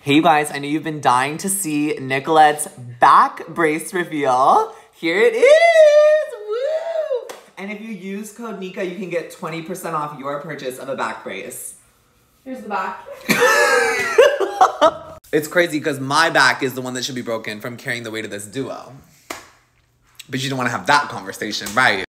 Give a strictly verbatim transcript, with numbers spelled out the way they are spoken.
Hey you guys, I know you've been dying to see Nicolette's back brace reveal. Here it is, woo! And if you use code Nika, you can get twenty percent off your purchase of a back brace. Here's the back. It's crazy because my back is the one that should be broken from carrying the weight of this duo. But you don't want to have that conversation, right?